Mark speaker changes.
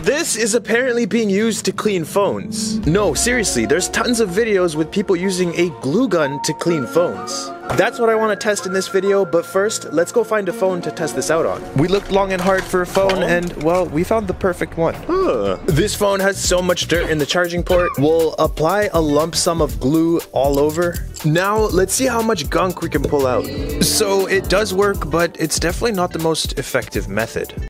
Speaker 1: This is apparently being used to clean phones. No, seriously, there's tons of videos with people using a glue gun to clean phones. That's what I want to test in this video, but first, let's go find a phone to test this out on. We looked long and hard for a phone and, well, we found the perfect one. This phone has so much dirt in the charging port. We'll apply a lump sum of glue all over. Now, let's see how much gunk we can pull out. So, it does work, but it's definitely not the most effective method.